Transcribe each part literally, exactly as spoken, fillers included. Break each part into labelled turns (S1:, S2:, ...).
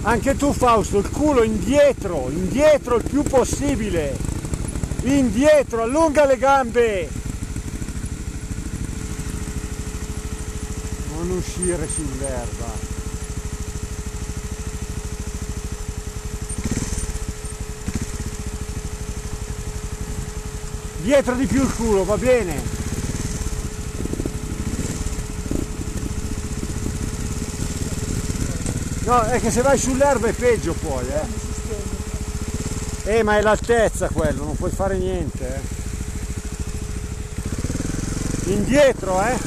S1: Anche tu Fausto, il culo indietro, indietro il più possibile, indietro, allunga le gambe, non uscire sull'erba. Dietro di più il culo, va bene? No, è che se vai sull'erba è peggio poi, eh. Eh, ma è l'altezza quello, non puoi fare niente, eh. Indietro, eh.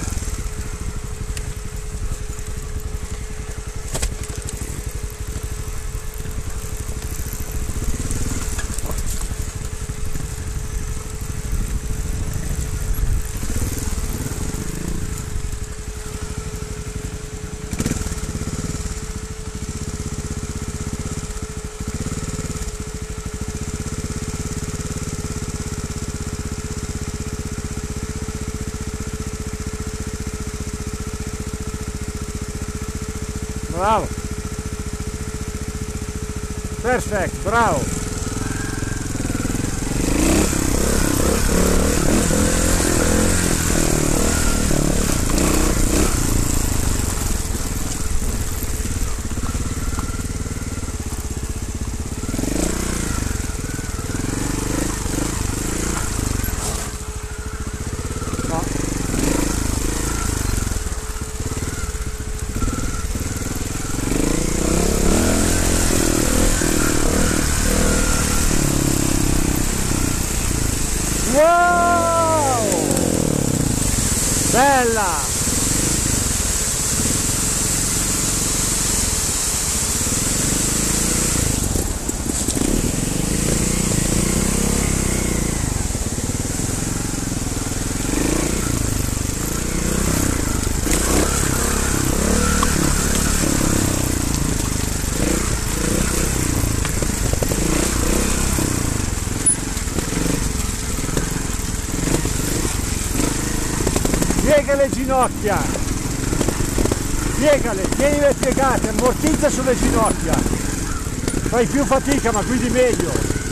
S1: Bravo, perfetto, bravo. Wow! Bella! Piega le ginocchia, piegale, tienile piegate, ammortizza sulle ginocchia, fai più fatica ma guidi meglio.